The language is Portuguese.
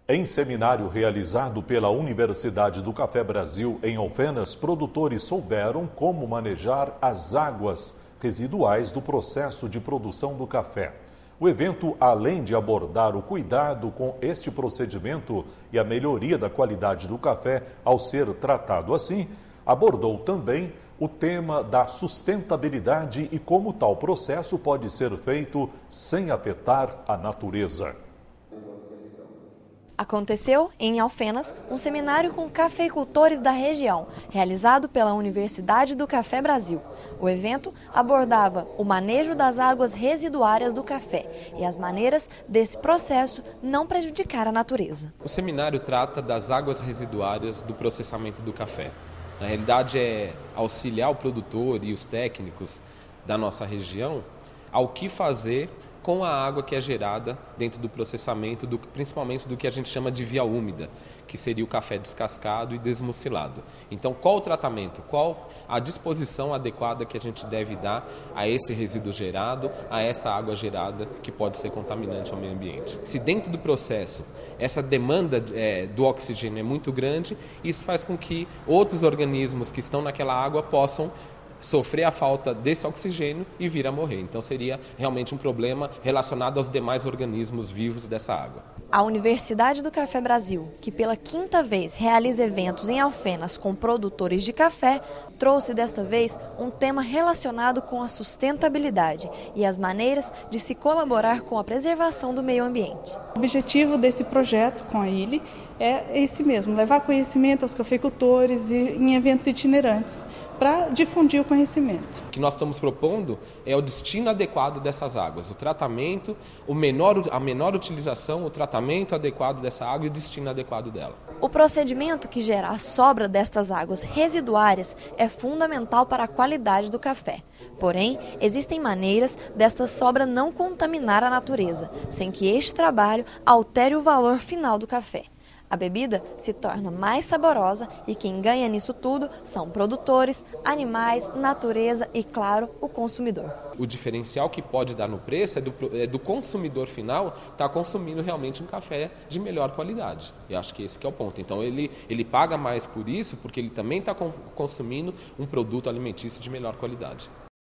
Em seminário realizado pela Universidade do Café Brasil em Alfenas, produtores souberam como manejar as águas residuais do processo de produção do café. O evento, além de abordar o cuidado com este procedimento e a melhoria da qualidade do café ao ser tratado assim, abordou também o tema da sustentabilidade e como tal processo pode ser feito sem afetar a natureza. Aconteceu, em Alfenas, um seminário com cafeicultores da região, realizado pela Universidade do Café Brasil. O evento abordava o manejo das águas residuárias do café e as maneiras desse processo não prejudicar a natureza. O seminário trata das águas residuárias do processamento do café. Na realidade, é auxiliar o produtor e os técnicos da nossa região ao que fazer com a água que é gerada dentro do processamento, principalmente do que a gente chama de via úmida, que seria o café descascado e desmucilado. Então, qual o tratamento, qual a disposição adequada que a gente deve dar a esse resíduo gerado, a essa água gerada que pode ser contaminante ao meio ambiente. Se dentro do processo essa demanda do oxigênio é muito grande, isso faz com que outros organismos que estão naquela água possam sofrer a falta desse oxigênio e vir a morrer. Então seria realmente um problema relacionado aos demais organismos vivos dessa água. A Universidade do Café Brasil, que pela 5ª vez realiza eventos em Alfenas com produtores de café, trouxe desta vez um tema relacionado com a sustentabilidade e as maneiras de se colaborar com a preservação do meio ambiente. O objetivo desse projeto com a ILE é esse mesmo, levar conhecimento aos cafeicultores e em eventos itinerantes, para difundir o conhecimento. O que nós estamos propondo é o destino adequado dessas águas, o tratamento, a menor utilização, o tratamento adequado dessa água e o destino adequado dela. O procedimento que gera a sobra destas águas residuárias é fundamental para a qualidade do café. Porém, existem maneiras desta sobra não contaminar a natureza, sem que este trabalho altere o valor final do café. A bebida se torna mais saborosa e quem ganha nisso tudo são produtores, animais, natureza e, claro, o consumidor. O diferencial que pode dar no preço é do consumidor final estar consumindo realmente um café de melhor qualidade. Eu acho que esse que é o ponto. Então ele paga mais por isso porque ele também está consumindo um produto alimentício de melhor qualidade.